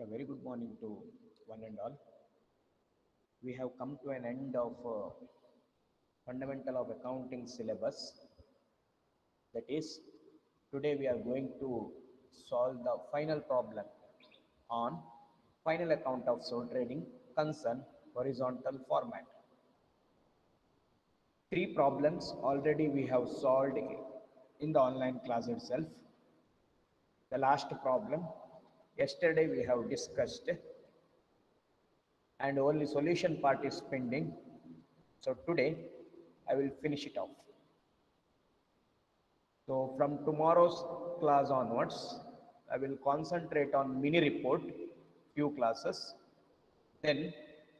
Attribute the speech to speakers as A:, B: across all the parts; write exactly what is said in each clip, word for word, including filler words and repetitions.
A: A very good morning to one and all. We have come to an end of uh, fundamental of accounting syllabus. That is, today we are going to solve the final problem on final account of sole trading concern horizontal format. Three problems already we have solved in the online class itself. The last problem yesterday we have discussed and only solution part is pending. So today I will finish it off. So from tomorrow's class onwards, I will concentrate on mini report, few classes. Then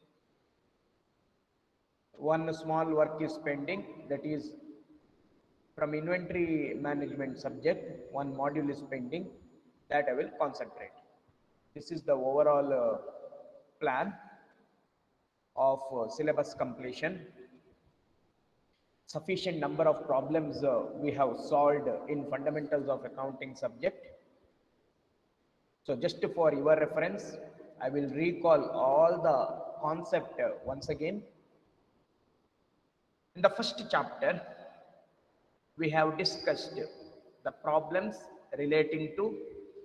A: one small work is pending, that is from inventory management subject, one module is pending, that I will concentrate. This is the overall uh, plan of uh, syllabus completion. Sufficient number of problems uh, we have solved in fundamentals of accounting subject. So just for your reference, I will recall all the concept uh, once again. In the first chapter, we have discussed the problems relating to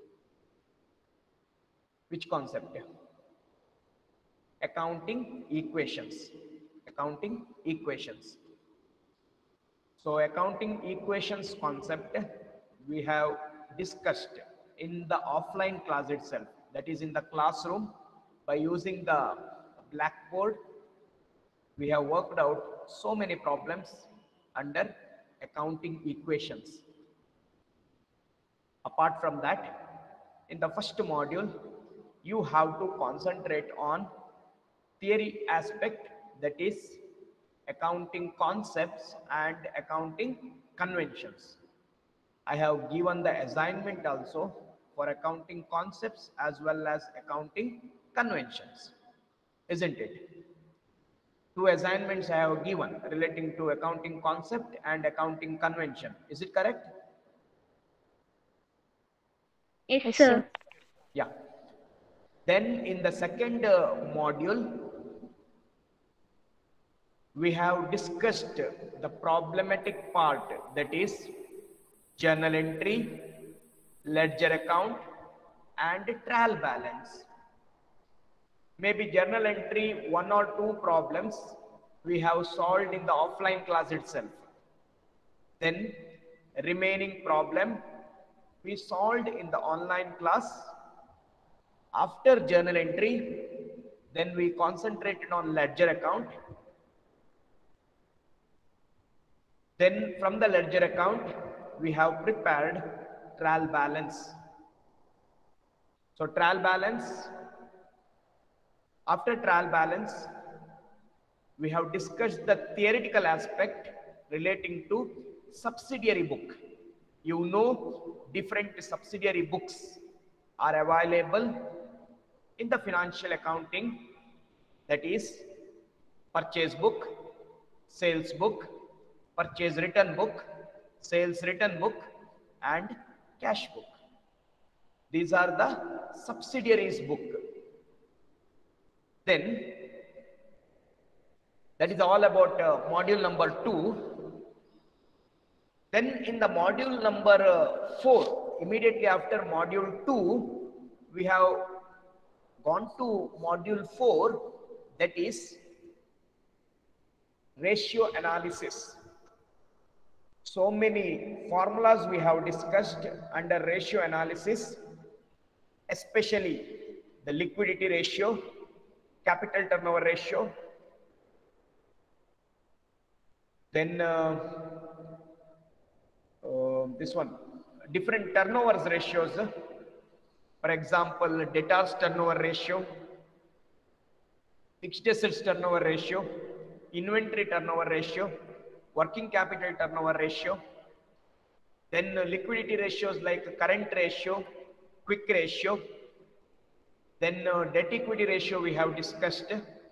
A: which concept? Accounting equations. Accounting equations. So accounting equations concept we have discussed in the offline class itself, that is in the classroom. By using the blackboard, we have worked out so many problems under accounting equations. Apart from that, in the first module, you have to concentrate on theory aspect, that is accounting concepts and accounting conventions. I have given the assignment also for accounting concepts as well as accounting conventions, isn't it? Two assignments I have given relating to accounting concept and accounting convention. Is it correct?
B: Yes,
C: Yes,
B: sir.
C: sir.
A: Yeah. Then in the second uh, module, we have discussed the problematic part, that is journal entry, ledger account and trial balance. Maybe journal entry one or two problems we have solved in the offline class itself. Then remaining problem we solved in the online class. After journal entry, then we concentrated on ledger account. Then from the ledger account, we have prepared trial balance. So trial balance, after trial balance, we have discussed the theoretical aspect relating to subsidiary book. You know, different subsidiary books are available in the financial accounting, that is purchase book, sales book, purchase return book, sales return book and cash book. These are the subsidiaries book. Then that is all about uh, module number two. Then in the module number uh, four, immediately after module two, we have gone to module four, that is ratio analysis. So many formulas we have discussed under ratio analysis, especially the liquidity ratio, capital turnover ratio, then uh, uh, this one, different turnovers ratios. For example, debtors turnover ratio, fixed assets turnover ratio, inventory turnover ratio, working capital turnover ratio, then uh, liquidity ratios like current ratio, quick ratio, then uh, debt equity ratio we have discussed,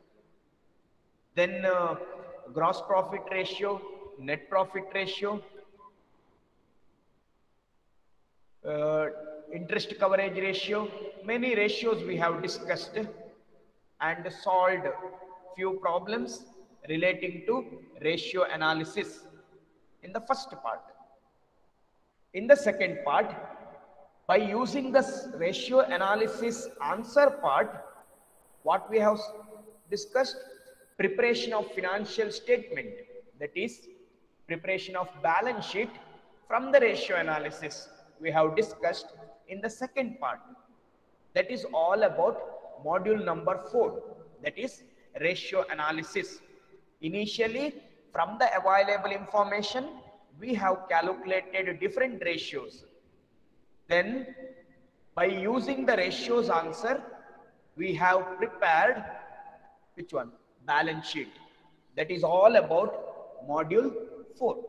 A: then uh, gross profit ratio, net profit ratio. Uh, interest coverage ratio. Many ratios we have discussed and solved few problems relating to ratio analysis in the first part. In the second part, by using this ratio analysis answer part, what we have discussed, preparation of financial statement, that is preparation of balance sheet from the ratio analysis we have discussed in the second part. That is all about module number four, that is ratio analysis. Initially, from the available information, we have calculated different ratios. Then, by using the ratios answer, we have prepared which one? Balance sheet. That is all about module four.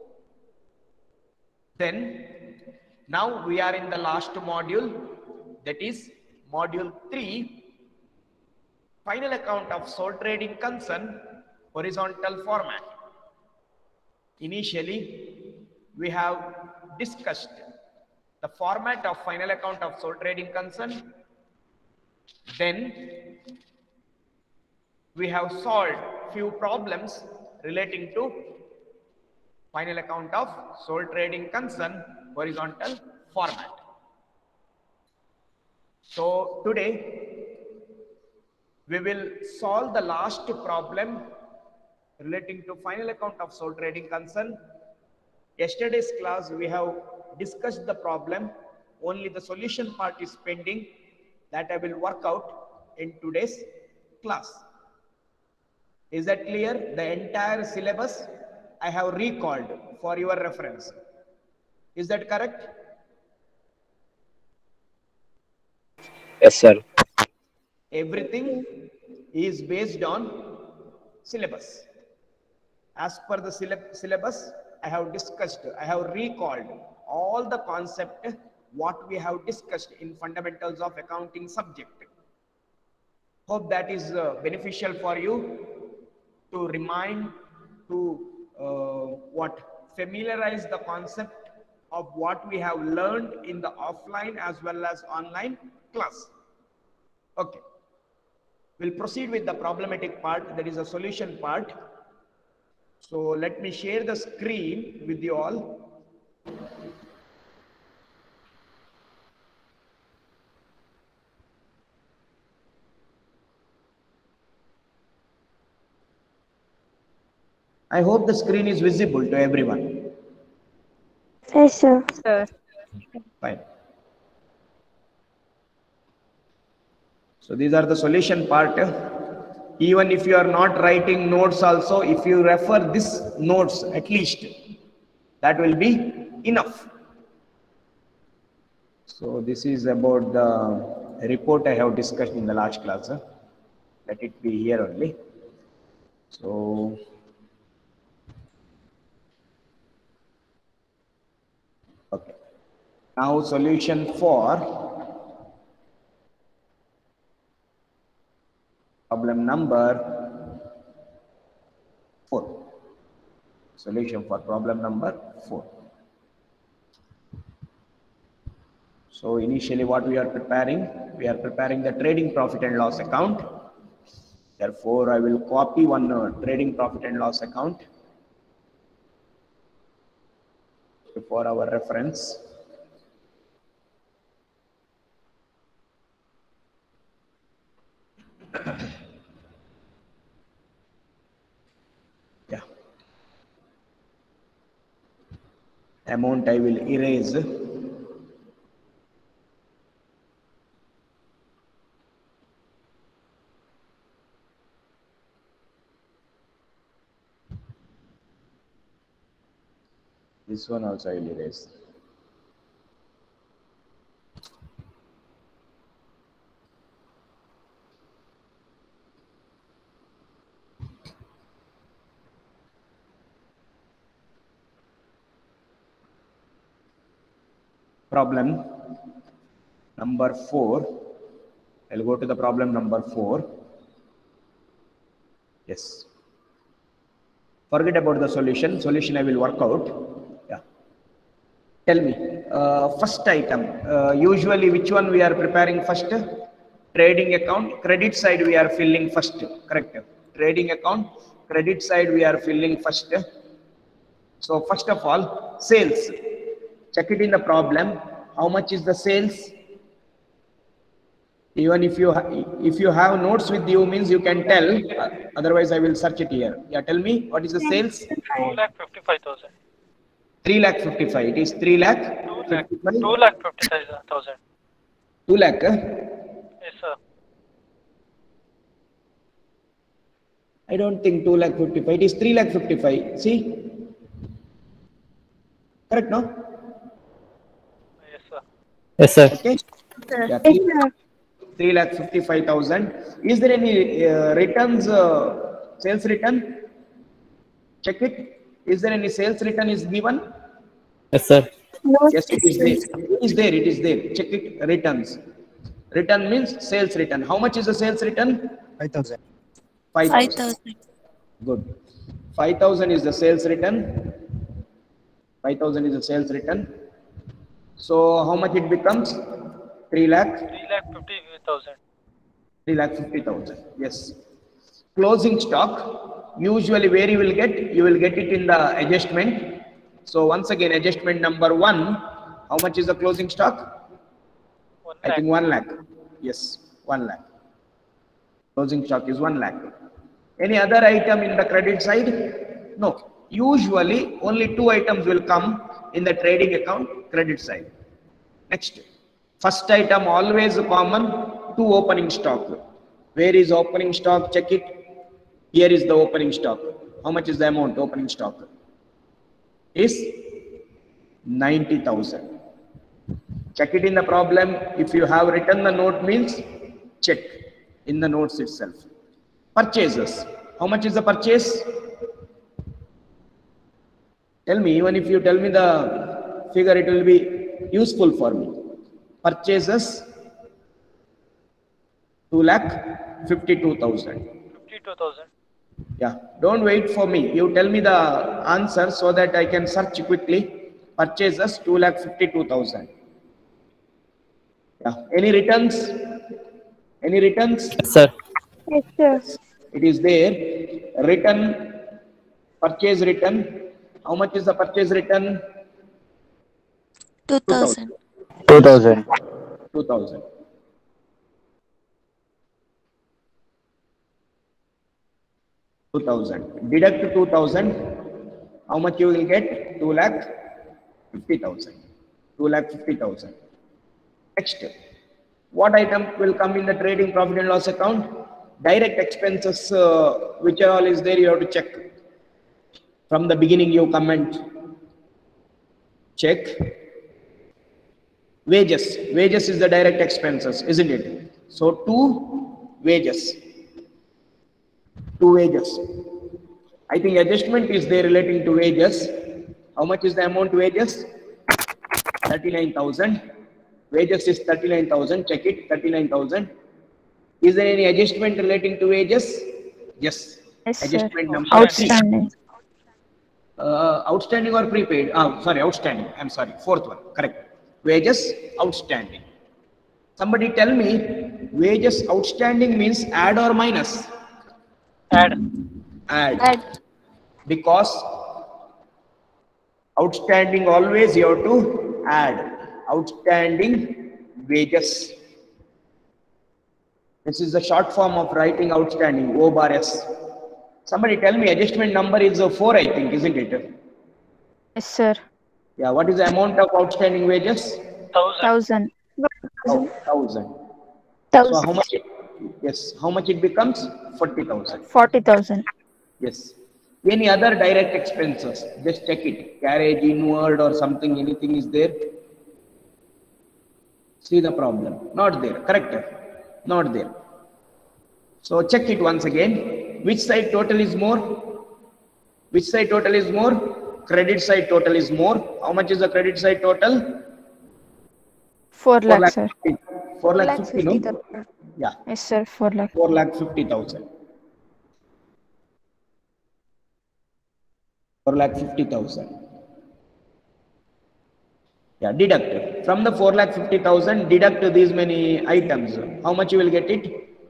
A: Then, now we are in the last module, that is module three, final account of sole trading concern, horizontal format. Initially, we have discussed the format of final account of sole trading concern. Then we have solved few problems relating to final account of sole trading concern, horizontal format. So today we will solve the last problem relating to final account of sole trading concern. Yesterday's class we have discussed the problem, only the solution part is pending, that I will work out in today's class. Is that clear? The entire syllabus I have recalled for your reference. Is that correct?
B: Yes, sir.
A: Everything is based on syllabus. As per the syllabus, I have discussed, I have recalled all the concept what we have discussed in fundamentals of accounting subject. Hope that is uh, beneficial for you to remind, to uh, what familiarize the concept of what we have learned in the offline as well as online class. Okay, we'll proceed with the problematic part, that is a solution part. So let me share the screen with you all. I hope the screen is visible to everyone.
C: Yes, sir.
D: Sir.
A: Fine. So these are the solution part. Even if you are not writing notes also, if you refer this notes at least, that will be enough. So this is about the report I have discussed in the last class. Let it be here only. So okay. Now solution for problem number four. Solution for problem number four. So initially what we are preparing, we are preparing the trading profit and loss account. Therefore, I will copy one uh, trading profit and loss account for our reference. Yeah. Amount I will erase. This one also I will erase. Problem number four. I'll go to the problem number four. Yes. Forget about the solution. Solution I will work out. Yeah. Tell me, uh, first item, uh, usually which one we are preparing first? Trading account, credit side we are filling first, correct? Trading account, credit side we are filling first. So first of all, sales. Check it in the problem. How much is the sales? Even if you if you have notes with you, means you can tell. Uh, otherwise, I will search it here. Yeah, tell me what is the sales?
D: two lakh fifty-five thousand.
A: Three lakh fifty-five. It is three lakh fifty-five.
D: Two lakh fifty-five thousand.
A: Two lakh. Uh?
D: Yes, sir.
A: I don't think two lakh fifty-five. It is three lakh fifty-five. See, correct, no?
D: Yes, sir.
E: Yes, sir.
A: Okay. Yeah,
C: Yes, sir.
A: three lakh fifty-five thousand. Is there any uh, returns, uh, sales return? Check it. Is there any sales return is given?
E: Yes, sir.
C: No,
A: Yes, it is there. It is there. It is there. Check it. Returns. Return means sales return. How much is the sales return?
E: Five thousand.
A: Five
F: Five
A: thousand.
F: thousand.
A: Good. Five thousand is the sales return. Five thousand is the sales return. So how much it becomes? Three lakh.
D: Three lakh fifty thousand.
A: Three lakh fifty thousand. Yes. Closing stock. Usually, where you will get? You will get it in the adjustment. So once again, adjustment number one. How much is the closing stock?
D: One
A: I
D: lakh.
A: think one lakh. Yes, one lakh. Closing stock is one lakh. Any other item in the credit side? No. Usually, only two items will come in the trading account credit side. Next, first item always common, two opening stock. Where is opening stock? Check it. Here is the opening stock. How much is the amount opening stock? Is ninety thousand. Check it in the problem. If you have written the note means check in the notes itself. Purchases. How much is the purchase? Tell me, even if you tell me the figure, it will be useful for me. Purchases two lakh fifty-two thousand.
D: Fifty-two thousand.
A: Yeah, don't wait for me. You tell me the answer so that I can search quickly. Purchases two lakh fifty-two thousand. Yeah. Any returns? Any returns?
E: Yes, sir.
C: yes, sir.
A: It is there. Return, purchase return. How much is the purchase return?
F: Two thousand.
E: Two thousand.
A: two thousand. two thousand. Deduct two thousand. How much you will get? two lakh fifty thousand. two lakh fifty thousand. Next, what item will come in the trading profit and loss account? Direct expenses, uh, which are all is there, you have to check. From the beginning, you comment. Check. Wages. Wages is the direct expenses, isn't it? So, two wages. Two wages. I think adjustment is there relating to wages. How much is the amount wages? thirty-nine thousand. Wages is thirty-nine thousand. Check it. thirty-nine thousand. Is there any adjustment relating to wages? Yes.
C: Yes, sir.
A: Adjustment number
C: Outstanding.
A: Uh, outstanding or prepaid? Ah, sorry, outstanding. I'm sorry. Fourth one. Correct. Wages outstanding. Somebody tell me, wages outstanding means add or minus?
D: Add.
A: Add.
C: Add.
A: Because outstanding always you have to add. Outstanding wages. This is the short form of writing outstanding, O bar S. Somebody tell me, adjustment number is a four, I think, isn't it?
C: Yes, sir.
A: Yeah, what is the amount of outstanding wages?
D: Thousand.
C: Thousand.
A: Oh, thousand. So
C: Thousand.
A: how much? It, yes, how much it becomes? Forty thousand.
C: Forty thousand.
A: Yes. Any other direct expenses? Just check it. Carriage, inward, or something. Anything is there? See the problem. Not there. Correct. Not there. So check it once again. Which side total is more? Which side total is more? Credit side total is more. How much is the credit side total?
C: Four lakh, sir.
A: fifty. Four lakh fifty, no? Yeah.
C: Yes, sir. Four lakh.
A: Four lakh fifty thousand. Four lakh fifty thousand. Yeah, deduct. From the four lakh fifty thousand, deduct these many items. How much you will get it?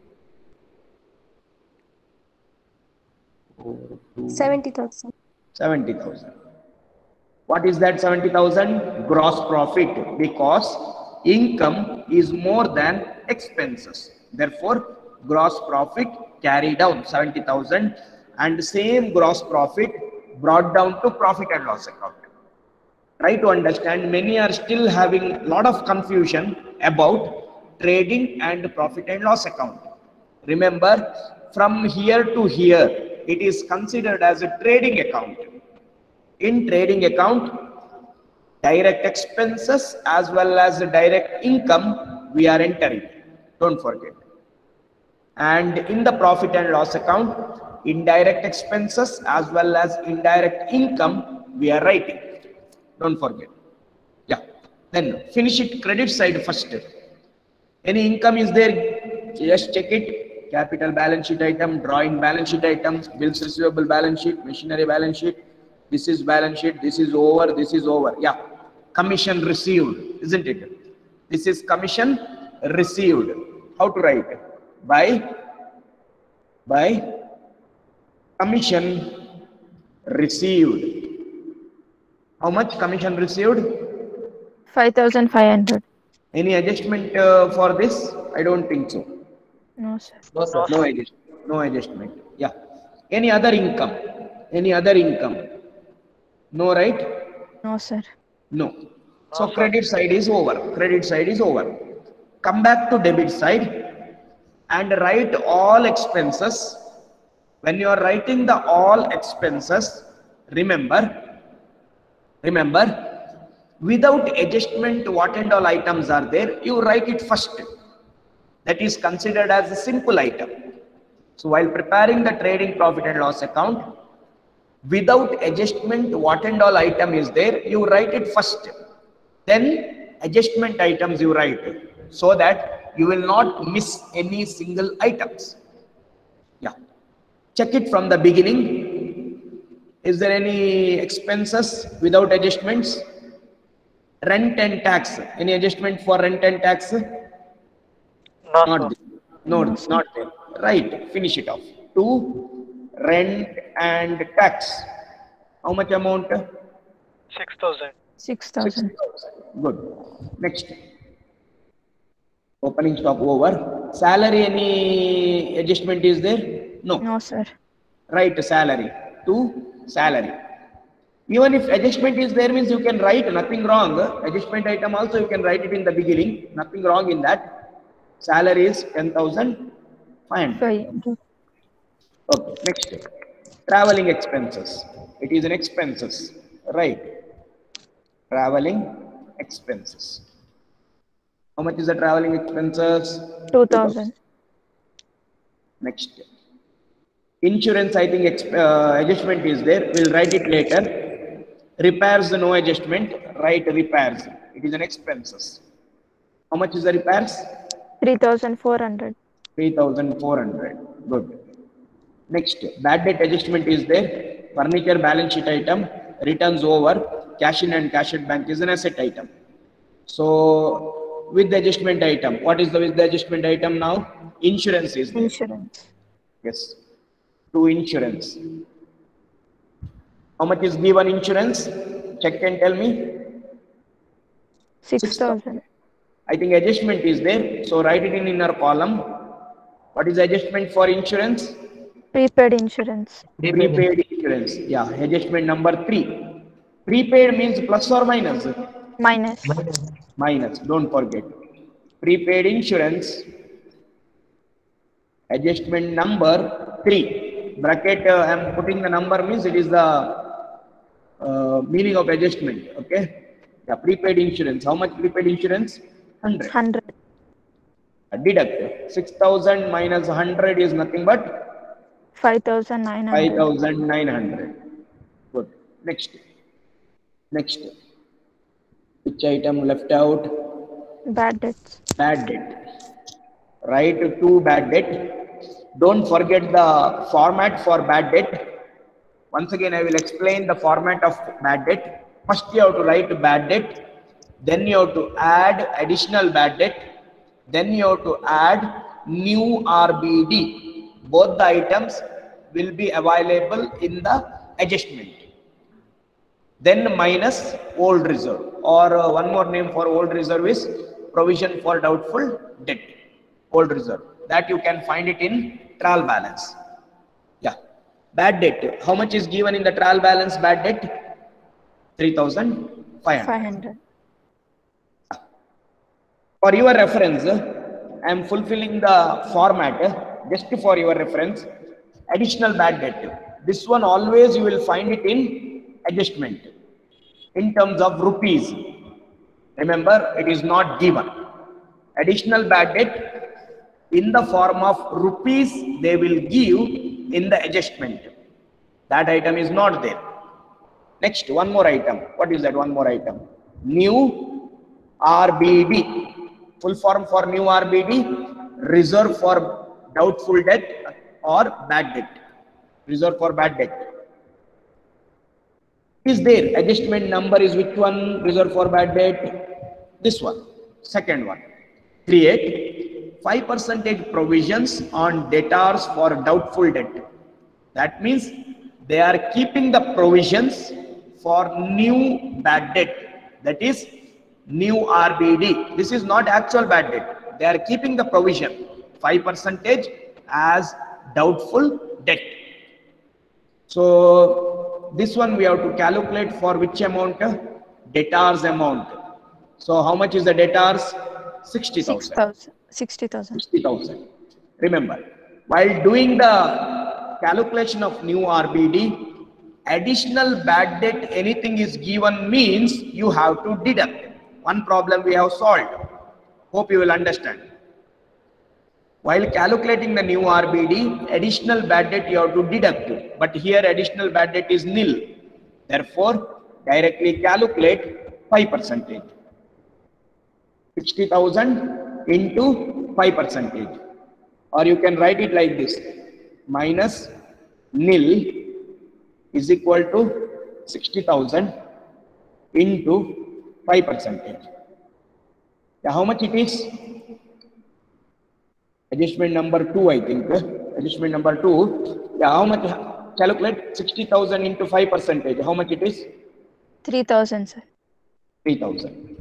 F: seventy thousand.
A: seventy thousand. What is that seventy thousand? Gross profit, because income is more than expenses. Therefore, gross profit carried down seventy thousand, and same gross profit brought down to profit and loss account. Try to understand, many are still having a lot of confusion about trading and profit and loss account. Remember, from here to here, it is considered as a trading account. In trading account, direct expenses as well as direct income we are entering. Don't forget. And in the profit and loss account, indirect expenses as well as indirect income we are writing. Don't forget. Yeah. Then finish it credit side first. Any income is there? Just check it. Capital balance sheet item, drawing balance sheet items, bills receivable balance sheet, machinery balance sheet. This is balance sheet. This is over. This is over. Yeah. Commission received, isn't it? This is commission received. How to write? By by commission received. How much commission received?
C: five thousand five hundred.
A: Any adjustment uh, for this? I don't think so.
C: No, sir.
D: No, sir.
A: No adjustment. No adjustment. Yeah. Any other income? Any other income? No, right?
C: No, sir.
A: No. So credit side is over. Credit side is over. Come back to debit side and write all expenses. When you are writing the all expenses, remember, remember, without adjustment, what and all items are there, you write it first. That is considered as a simple item. So while preparing the trading profit and loss account, without adjustment, what and all item is there, you write it first. Then adjustment items you write, so that you will not miss any single items. Yeah. Check it from the beginning. Is there any expenses without adjustments? Rent and tax. Any adjustment for rent and tax?
D: No,
A: Not
D: sir.
A: there. No, it's not there. Right. Finish it off. Two, rent and tax. How much amount?
D: six thousand.
C: six thousand.
A: Good. Next. Opening stock over. Salary, any adjustment is there? No.
C: No, sir.
A: Write salary. Two, salary. Even if adjustment is there, means you can write, nothing wrong. Adjustment item also you can write it in the beginning. Nothing wrong in that. Salary is ten thousand five hundred.
C: Five hundred.
A: Okay, next. Traveling expenses. It is an expenses. Right. Traveling expenses. How much is the traveling expenses?
C: Two thousand.
A: Next. Insurance, I think exp uh, adjustment is there. We'll write it later. Repairs, no adjustment. Write repairs. It is an expenses. How much is the repairs?
C: Three thousand four hundred.
A: three thousand four hundred. Good. Next, bad debt adjustment is there. Furniture balance sheet item. Returns over. Cash in and cash at bank is an asset item. So, with the adjustment item, what is the with the adjustment item now? Insurance is there.
C: Insurance.
A: Yes. To insurance. How much is given insurance? Check and tell me.
C: Six thousand.
A: I think adjustment is there. So write it in inner column. What is adjustment for insurance?
C: Prepaid insurance.
A: Prepaid insurance. Yeah. Adjustment number three. Prepaid means plus or minus?
C: Minus.
A: Minus. Don't forget. Prepaid insurance. Adjustment number three. Bracket. Uh, I am putting the number means it is the uh, meaning of adjustment. Okay. Yeah. Prepaid insurance. How much prepaid insurance? Hundred.
C: Hundred.
A: Deduct. Six thousand minus hundred is nothing but
C: Five thousand nine
A: five
C: hundred.
A: thousand nine hundred. Good. Next. Next. Which item left out?
C: Bad debts.
A: Bad debt. Write two bad debt. Don't forget the format for bad debt. Once again, I will explain the format of bad debt. First, you have to write bad debt. then you have to add additional bad debt, then you have to add new R B D. Both the items will be available in the adjustment. Then minus old reserve, or uh, one more name for old reserve is provision for doubtful debt, old reserve. That you can find it in trial balance. Yeah. Bad debt. How much is given in the trial balance bad debt? three thousand five hundred.
C: five hundred.
A: For your reference, I am fulfilling the format just for your reference. Additional bad debt. This one always you will find it in adjustment in terms of rupees. Remember, it is not given. Additional bad debt in the form of rupees they will give in the adjustment. That item is not there. Next, one more item. What is that one more item? New R B D. Full form for new R B D, reserve for doubtful debt or bad debt. Reserve for bad debt. Is there adjustment number is which one? Reserve for bad debt? This one. Second one. Create five percent provisions on debtors for doubtful debt. That means they are keeping the provisions for new bad debt. That is new R B D. This is not actual bad debt. They are keeping the provision five percent as doubtful debt. So this one we have to calculate for which amount? Debtors amount. So how much is the debtors? sixty thousand.
C: sixty thousand.
A: sixty thousand. Remember, while doing the calculation of new R B D, additional bad debt anything is given means you have to deduct. One problem we have solved. Hope you will understand. While calculating the new R B D, additional bad debt you have to deduct. But here additional bad debt is nil. Therefore, directly calculate five percent. sixty thousand into five percent. Or you can write it like this. Minus nil is equal to sixty thousand into five percent. Yeah, how much it is? Adjustment number two, I think. Adjustment number two. Yeah, how much? Calculate sixty thousand into five percent. How much it is?
C: three thousand, sir.
A: three thousand.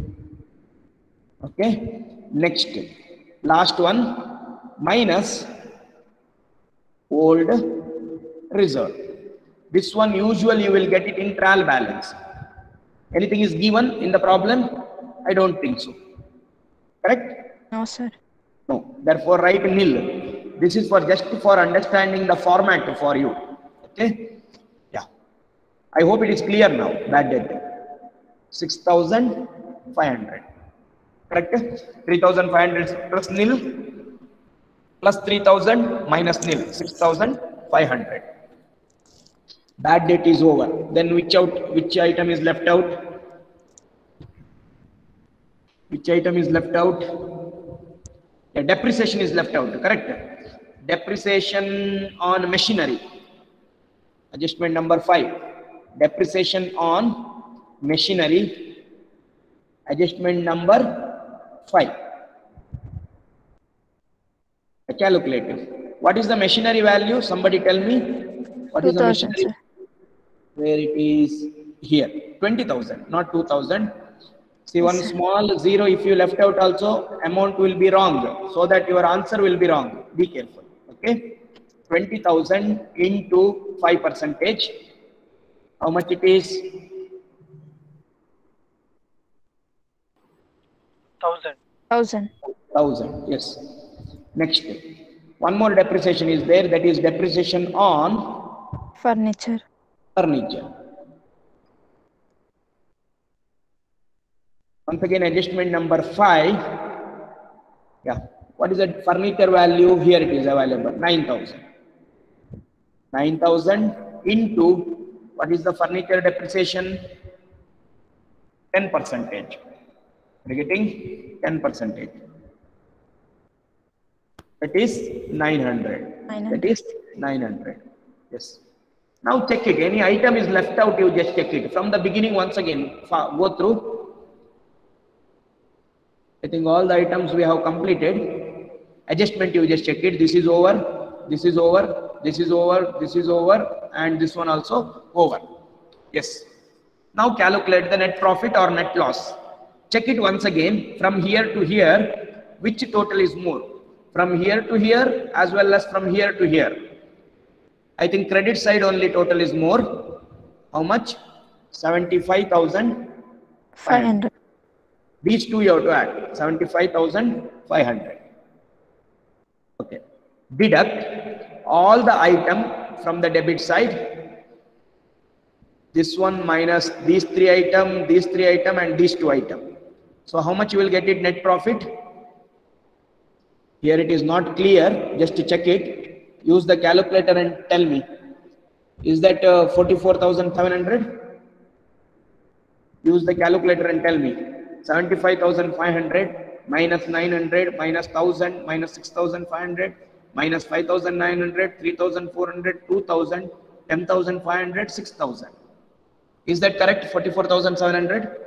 A: Okay. Next. Last one. Minus old reserve. This one usually you will get it in trial balance. Anything is given in the problem? I don't think so. Correct?
C: No, sir.
A: No. Therefore, write nil. This is for just for understanding the format for you. Okay? Yeah. I hope it is clear now. Bad debt. six thousand five hundred. Correct? three thousand five hundred plus nil plus three thousand minus nil. six thousand five hundred. Bad debt is over. Then which out? Which item is left out? Which item is left out? Yeah, depreciation is left out. Correct? Depreciation on machinery. Adjustment number five. Depreciation on machinery. Adjustment number five. A calculator. What is the machinery value? Somebody tell me. What is the machinery?
C: Sir.
A: Where it is here. twenty thousand, not two thousand. See, one small zero if you left out also, amount will be wrong. So that your answer will be wrong. Be careful. Okay. twenty thousand into five percentage. How much it is?
D: Thousand.
C: Thousand.
A: Thousand. Yes. Next. One more depreciation is there. That is depreciation on
C: Furniture.
A: furniture. Once again, adjustment number five. Yeah. What is the furniture value? Here it is available. nine thousand. nine thousand into what is the furniture depreciation? ten percentage. We're getting ten percentage. That is nine hundred.
C: nine hundred.
A: That is nine hundred. Yes. Now check it. Any item is left out, you just check it. From the beginning, once again, go through. I think all the items we have completed. Adjustment, you just check it. This is over, this is over, this is over, this is over, and this one also over. Yes. Now calculate the net profit or net loss. Check it once again. From here to here, which total is more? From here to here as well as from here to here. I think credit side only total is more. How much? seventy-five thousand
C: five hundred.
A: These two you have to add. seventy-five thousand five hundred. Okay. Deduct all the item from the debit side. This one minus these three item, these three item, and these two item. So how much you will get it net profit? Here it is not clear. Just to check it, use the calculator and tell me. Is that uh, forty-four thousand seven hundred? Use the calculator and tell me. seventy-five thousand five hundred minus nine hundred minus one thousand minus six thousand five hundred minus five thousand nine hundred, three thousand four hundred, two thousand, ten thousand five hundred, six thousand. Is that correct? forty-four thousand seven hundred?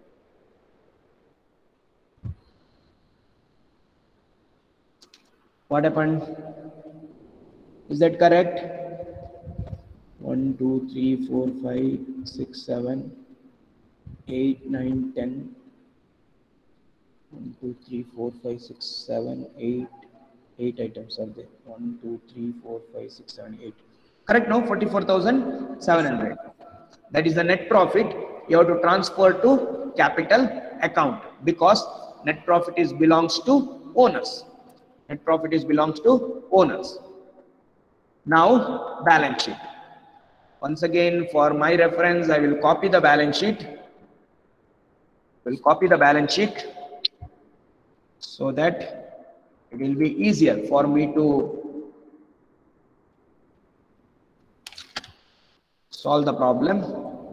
A: What happened? Is that correct? one, two, three, four, five, six, seven, eight, nine, ten. one, two, three, four, five, six, seven, eight. eight items are there. one, two, three, four, five, six, seven, eight. Correct now? forty-four thousand seven hundred. That is the net profit. You have to transfer to capital account because net profit is belongs to owners. Net profit is belongs to owners. Now balance sheet. Once again, for my reference, I will copy the balance sheet. Will copy the balance sheet so that it will be easier for me to solve the problem.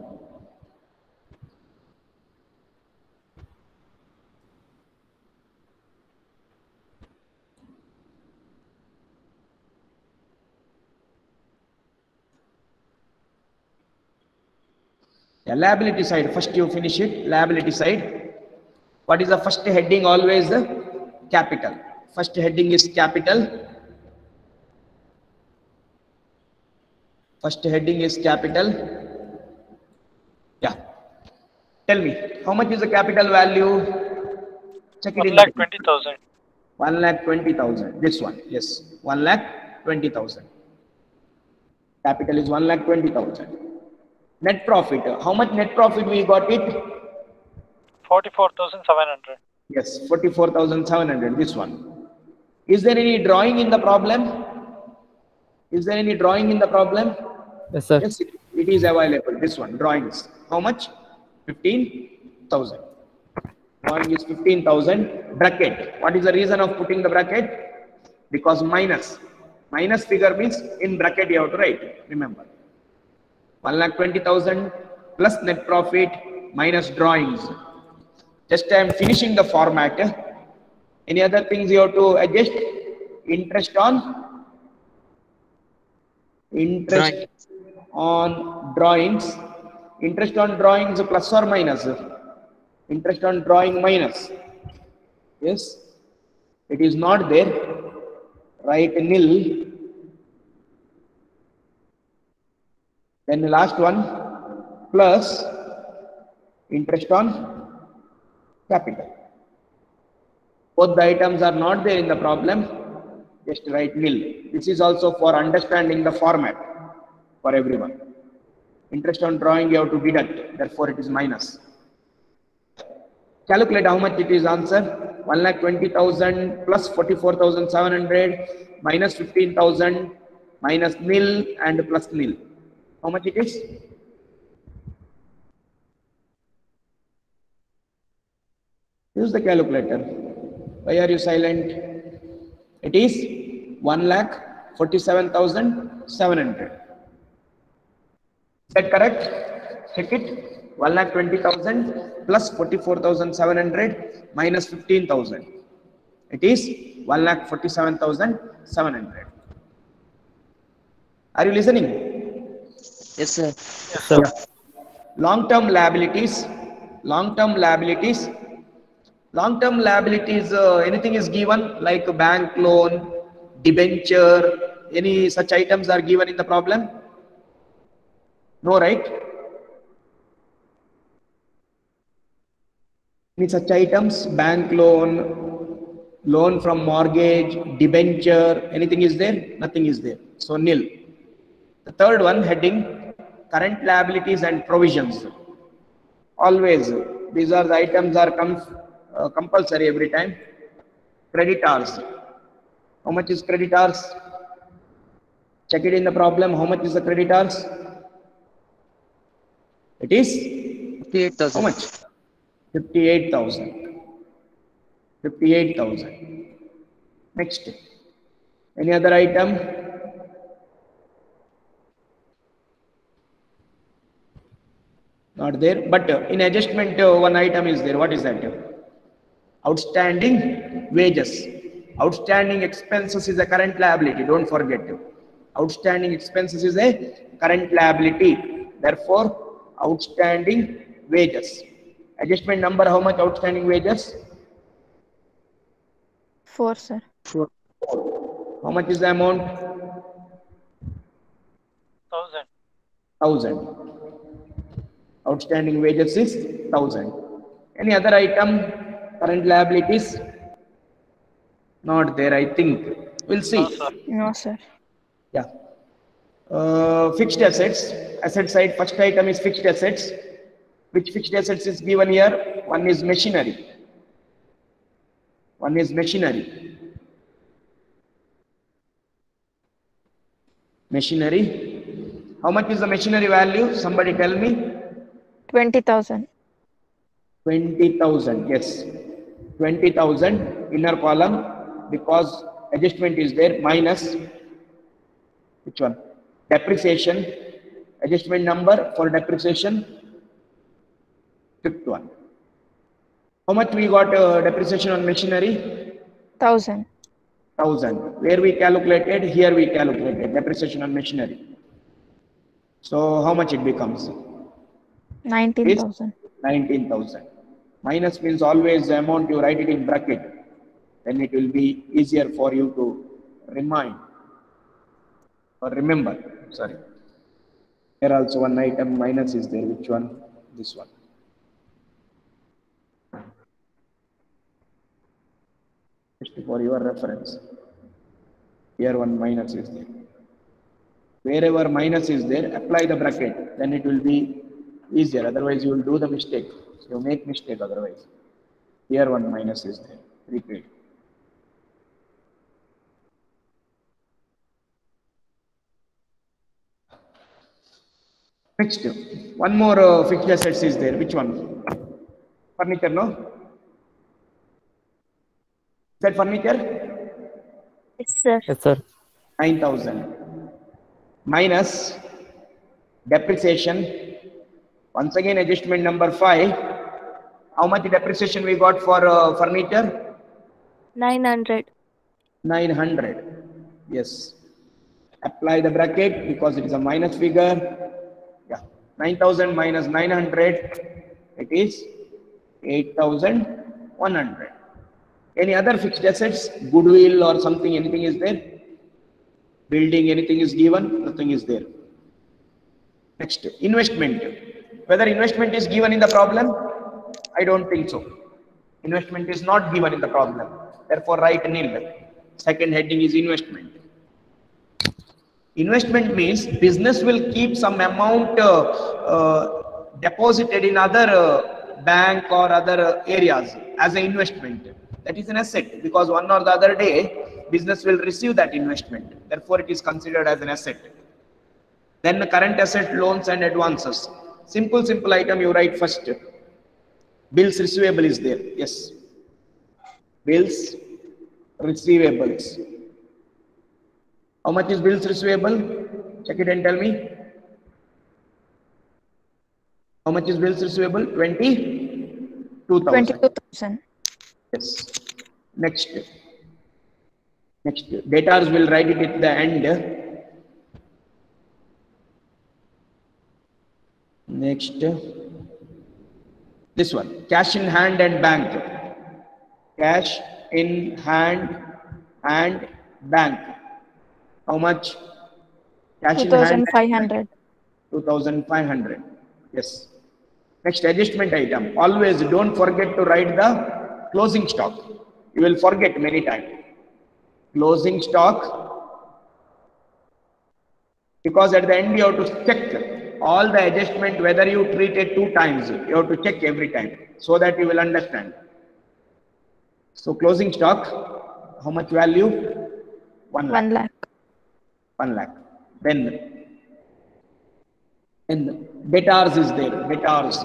A: The liability side, first you finish it. Liability side. What is the first heading? Always the capital. First heading is capital. First heading is capital. Yeah. Tell me, how much is the capital value? Check it in.
D: one lakh twenty thousand.
A: one lakh twenty thousand. This one, yes. one lakh twenty thousand. Capital is one lakh twenty thousand. Net profit. How much net profit we got it?
D: forty-four thousand seven hundred.
A: Yes, forty-four thousand seven hundred. This one. Is there any drawing in the problem? Is there any drawing in the problem?
E: Yes, sir.
A: Yes, it, it is available. This one, drawings. How much? fifteen thousand. Drawing is fifteen thousand. Bracket. What is the reason of putting the bracket? Because minus. Minus figure means in bracket you have to write. Remember. one lakh twenty thousand plus net profit minus drawings. Just I am finishing the format. Any other things you have to adjust? Interest on interest Drawing. on drawings. Interest on drawings plus or minus? Interest on drawing minus. Yes, it is not there. Write nil. Then the last one plus interest on capital. Both the items are not there in the problem. Just write nil. This is also for understanding the format for everyone. Interest on drawing you have to deduct. Therefore, it is minus. Calculate how much it is. Answer one lakh twenty thousand plus forty-four thousand seven hundred minus fifteen thousand minus nil and plus nil. How much it is? Use the calculator. Why are you silent? It is one lakh forty-seven thousand seven hundred. Is that correct? Check it. one lakh twenty thousand plus forty-four thousand seven hundred minus fifteen thousand. It is one lakh forty-seven thousand seven hundred. Are you listening?
B: Yes, sir.
D: Yes, sir.
A: Long-term liabilities. Long-term liabilities. Long-term liabilities, uh, anything is given like a bank loan, debenture, any such items are given in the problem? No, right? Any such items, bank loan, loan from mortgage, debenture, anything is there? Nothing is there. So nil. The third one, heading current liabilities and provisions. Always, these are the items are com uh, compulsory every time. Creditors. How much is creditors? Check it in the problem. How much is the creditors? It is
B: fifty-eight
A: how
B: thousand.
A: much? fifty-eight thousand. fifty-eight thousand. Next. Any other item? Not there. But uh, in adjustment, uh, one item is there. What is that? Outstanding wages. Outstanding expenses is a current liability. Don't forget. Outstanding expenses is a current liability. Therefore, outstanding wages. Adjustment number, how much outstanding wages?
C: Four, sir.
B: Four.
A: How much is the amount?
D: Thousand.
A: Thousand. Outstanding wages is thousand. Any other item? Current liabilities? Not there, I think. We'll see.
D: No, sir.
C: No, sir.
A: Yeah. Uh, fixed assets. Asset side, first item is fixed assets. Which fixed assets is given here? One is machinery. One is machinery. Machinery. How much is the machinery value? Somebody tell me.
C: Twenty thousand.
A: twenty thousand. Yes. twenty thousand inner column because adjustment is there minus which one? Depreciation. Adjustment number for depreciation. Fifth one. How much we got uh, depreciation on machinery?
C: Thousand.
A: Thousand. Where we calculated? Here we calculated depreciation on machinery. So how much it becomes?
C: Nineteen thousand.
A: nineteen thousand. Minus means always the amount you write it in bracket. Then it will be easier for you to remind or remember. Sorry. Here also one item minus is there. Which one? This one. Just for your reference. Here one minus is there. Wherever minus is there, apply the bracket. Then it will be easier. Otherwise, you will do the mistake. So you make mistake otherwise. Here one minus is there. Repeat. Next, one more uh, fixed assets is there. Which one? Furniture, no? Is that furniture?
F: Yes, sir.
E: Yes, sir.
A: nine thousand. Minus depreciation. Once again, adjustment number five. How much depreciation we got for uh, furniture?
F: Nine hundred.
A: nine hundred. Yes. Apply the bracket because it is a minus figure. Yeah. nine thousand minus nine hundred. It is eight thousand one hundred. Any other fixed assets? Goodwill or something, anything is there? Building, anything is given? Nothing is there. Next, investment. Whether investment is given in the problem? I don't think so. Investment is not given in the problem. Therefore, write nil. Second heading is investment. Investment means business will keep some amount uh, uh, deposited in other uh, bank or other uh, areas as an investment. That is an asset because one or the other day business will receive that investment. Therefore, it is considered as an asset. Then the current asset, loans and advances. Simple, simple item you write first. Bills receivable is there. Yes. Bills receivables. How much is bills receivable? Check it and tell me. How much is bills receivable? twenty-two thousand.
C: Twenty-two thousand.
A: Yes. Next. Next. Debtors will write it at the end. Next. This one. Cash in hand and bank. Cash in hand and bank. How much? Cash in hand.
C: two thousand five hundred.
A: two thousand five hundred. Yes. Next, adjustment item. Always don't forget to write the closing stock. You will forget many times. Closing stock. Because at the end you have to check all the adjustment, whether you treat it two times. You have to check every time so that you will understand. So closing stock, how much value? One lakh.
C: One lakh.
A: One lakh. Then, then debtors is there. Debtors.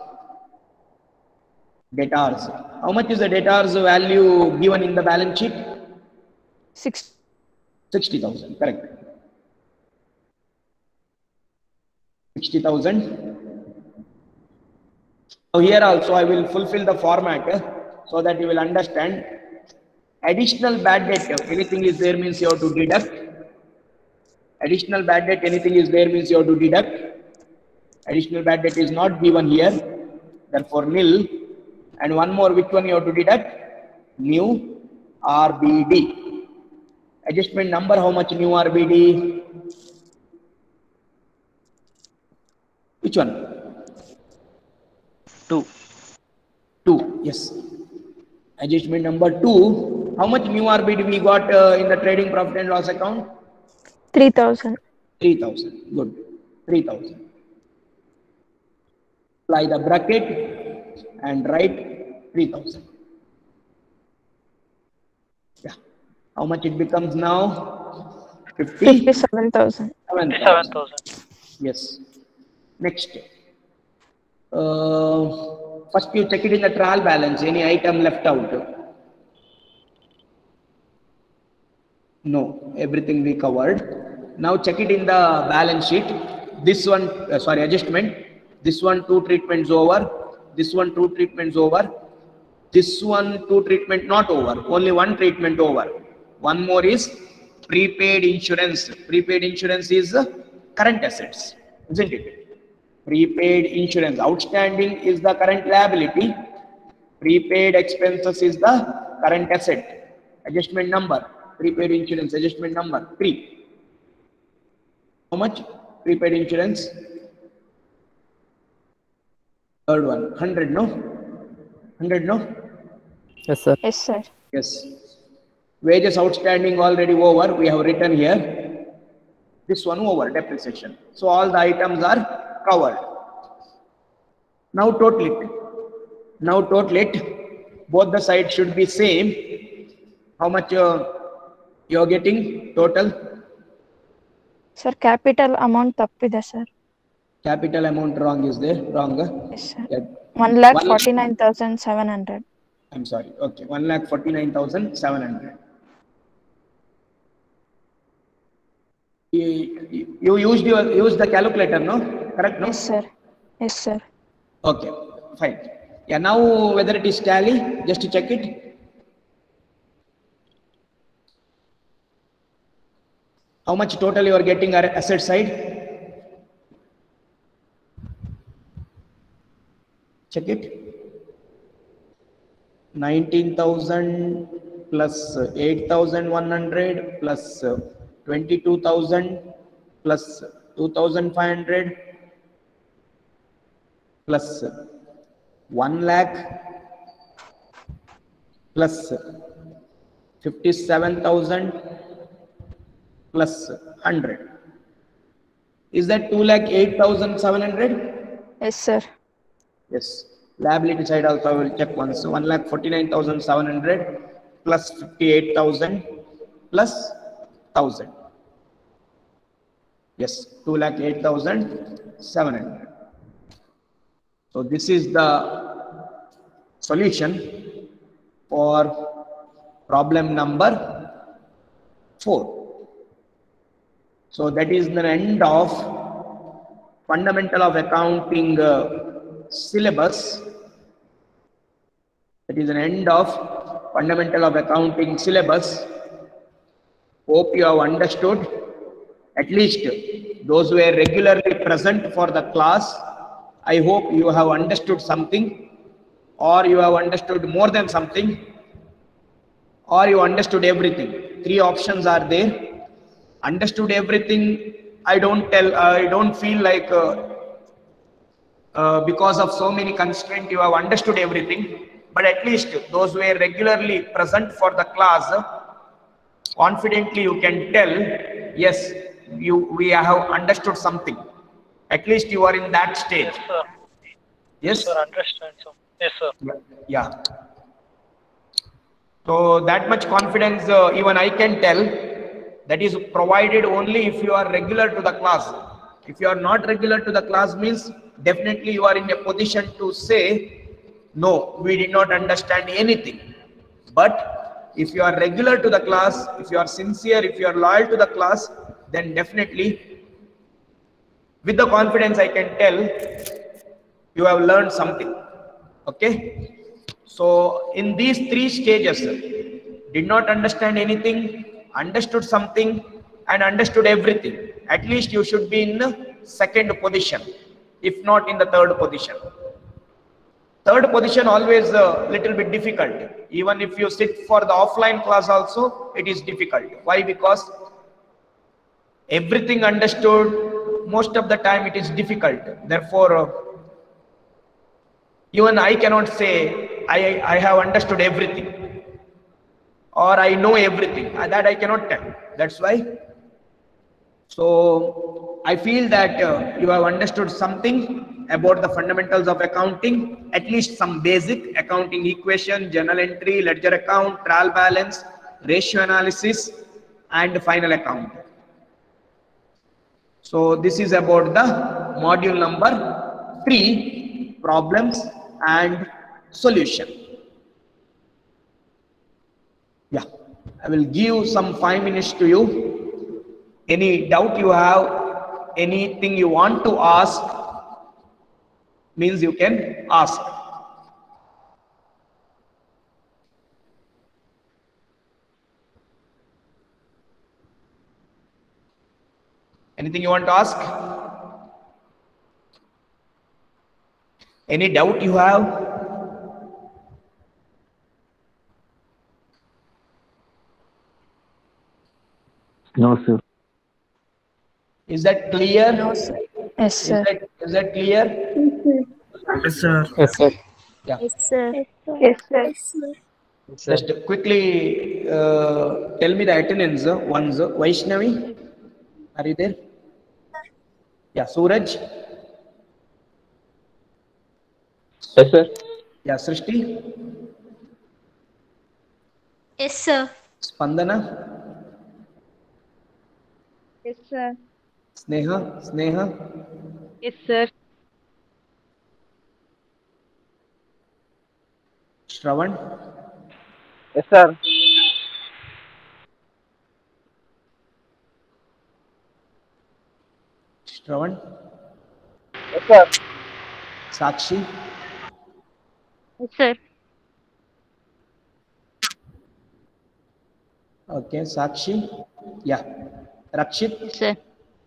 A: Debtors. How much is the debtors value given in the balance sheet?
C: Six.
A: Sixty thousand. Correct. Sixty thousand. So here also I will fulfill the format eh, so that you will understand. Additional bad debt, anything is there means you have to deduct. Additional bad debt, anything is there means you have to deduct. Additional bad debt is not given here, therefore nil. And one more, which one you have to deduct? New R B D. Adjustment number, how much new R B D? Which one?
B: Two.
A: Two, yes. Adjustment number two. How much new R B D we got uh, in the trading profit and loss account?
C: Three thousand.
A: three thousand. Good. three thousand. Apply the bracket and write three thousand. Yeah. How much it becomes now? fifty?
C: Fifty-seven thousand.
D: fifty-seven thousand.
A: Yes. Next. Uh, first you check it in the trial balance. Any item left out? No. Everything we covered. Now check it in the balance sheet. This one, uh, sorry, adjustment. This one, two treatments over. This one, two treatments over. This one, two treatment not over. Only one treatment over. One more is prepaid insurance. Prepaid insurance is uh, current assets, isn't it? Prepaid insurance. Outstanding is the current liability. Prepaid expenses is the current asset. Adjustment number. Prepaid insurance. Adjustment number. Three. How much? Prepaid insurance. Third one. one hundred, no? one hundred, no?
E: Yes, sir.
C: Yes, sir.
A: Yes. Wages outstanding already over. We have written here. This one over, depreciation. So all the items are covered. Now total it. Now total it. Both the sides should be same. How much uh, you are getting total?
C: Sir, capital amount tappide, sir.
A: Capital amount wrong is there? Wrong. uh?
C: Yes, sir.
A: Yeah.
C: One lakh
A: One-
C: forty-nine thousand seven hundred.
A: I'm sorry. Okay. one lakh forty-nine thousand seven hundred. You, you used your use the calculator, no? Correct, no?
C: Yes, sir. Yes, sir.
A: Okay, fine. Yeah, now whether it is tally, just to check it. How much total you are getting our asset side? Check it. nineteen thousand plus eight thousand one hundred plus twenty-two thousand plus two thousand five hundred plus one lakh plus fifty-seven thousand plus one hundred. Is that two lakh eight thousand seven hundred?
C: Yes, sir.
A: Yes. Liability side also I will check once. one lakh forty-nine thousand seven hundred plus fifty-eight thousand plus one thousand. Yes, two lakh eight thousand seven hundred. So this is the solution for problem number four. So that is the end of fundamental of accounting uh, syllabus. That is an end of fundamental of accounting syllabus. Hope you have understood. At least those who are regularly present for the class, I hope you have understood something, or you have understood more than something. or you understood everything? Three options are there. Understood everything, I don't tell, I don't feel like uh, uh, because of so many constraints you have understood everything, but at least those who are regularly present for the class, confidently you can tell, yes, you we have understood something. At least you are in that stage.
D: Yes, sir.
A: Yes,
D: Sir, understand, sir. Yes, sir.
A: yeah. So that much confidence uh, even I can tell, that is provided only if you are regular to the class. If you are not regular to the class, means definitely you are in a position to say, no, we did not understand anything. But if you are regular to the class, if you are sincere, if you are loyal to the class, then definitely with the confidence I can tell you have learned something. Okay, so in these three stages, did not understand anything, understood something, and understood everything, at least you should be in the second position, if not in the third position. Third position always a little bit difficult. Even if you sit for the offline class also, it is difficult. Why? Because everything understood, most of the time it is difficult. Therefore, uh, even I cannot say I, I have understood everything or I know everything. That I cannot tell. That's why. So I feel that uh, you have understood something about the fundamentals of accounting, at least some basic accounting equation, journal entry, ledger account, trial balance, ratio analysis, and final account. So this is about the module number three, problems and solution. Yeah, I will give some five minutes to you. Any doubt you have, anything you want to ask, means you can ask. Anything you want to ask? Any doubt you have?
E: No, sir.
A: Is that clear?
C: No, sir. Yes,
A: Is
C: sir.
A: that, is that clear?
E: Yes, sir. Yes, sir.
A: Yeah.
F: Yes, sir.
C: Yes, sir.
A: Just quickly uh, tell me the attendance uh, ones. uh, Vaishnavi, are you there? Yeah, Suraj.
E: Yes, sir.
A: Yeah, Srishti.
F: Yes, sir.
A: Spandana.
G: Yes, sir.
A: Sneha. Sneha.
G: Yes, sir.
A: Shravan.
E: Yes, sir.
A: Shravan.
E: Yes, sir.
A: Sakshi.
F: Yes, sir.
A: Okay, Sakshi. Yeah. Rakshit.
F: Yes, sir.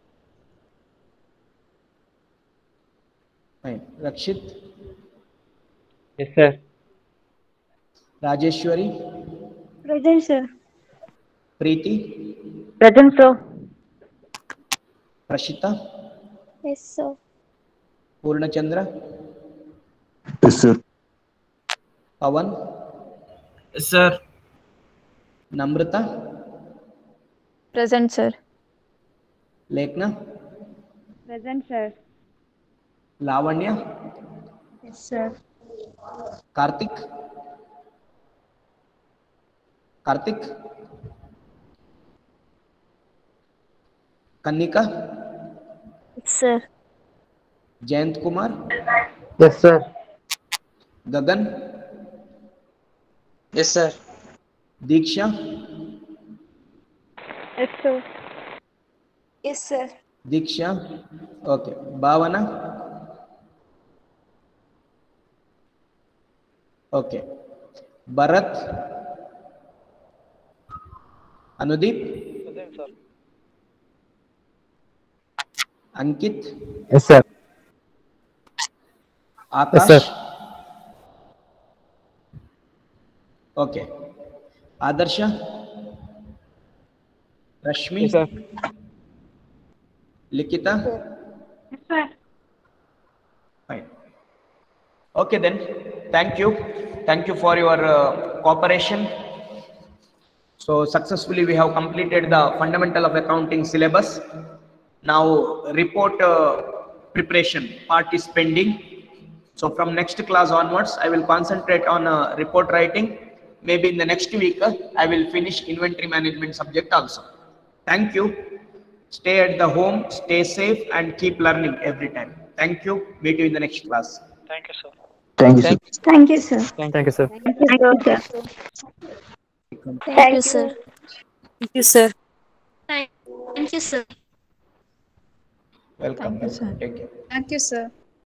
A: Fine. Rakshit.
E: Yes, sir.
A: Rajeshwari.
G: Present, sir.
A: Preeti.
G: Present, sir.
A: Prashita.
F: Yes, sir.
A: Purnachandra.
E: Yes, sir.
A: Pavan.
E: Yes, sir.
A: Namrata.
C: Present, sir.
A: Lekna.
G: Present, sir.
A: Lavanya.
C: Yes, sir.
A: Karthik. Karthik. Kanika.
F: Yes, sir.
A: Jayant Kumar.
E: Yes, sir.
A: Gagan.
E: Yes, sir.
A: Diksha.
G: Yes, sir.
F: Yes, sir.
A: Diksha. Okay. Bhavana. Okay. Bharat. Anudeep.
D: Present, sir.
A: Ankit.
E: Yes, sir.
A: Akash.
E: Yes, sir.
A: Okay. Adarsha? Rashmi?
E: Yes, sir.
A: Likita?
G: Yes, sir.
A: Fine. Okay then. Thank you. Thank you for your uh, cooperation. So successfully we have completed the fundamental of accounting syllabus. Now report uh, preparation part is pending. So from next class onwards, I will concentrate on uh, report writing. Maybe in the next week, uh, I will finish inventory management subject also. Thank you. Stay at the home, stay safe, and keep learning every time. Thank you. Meet you in the next class.
D: Thank you, sir.
E: Thank you, sir.
C: Thank you, sir.
E: Thank you, sir.
G: Thank you, sir.
F: Thank you, sir.
H: Thank you, sir.
F: Thank you, sir.
A: Welcome.
C: Thank you, sir.
A: Take care.
H: Thank you, sir.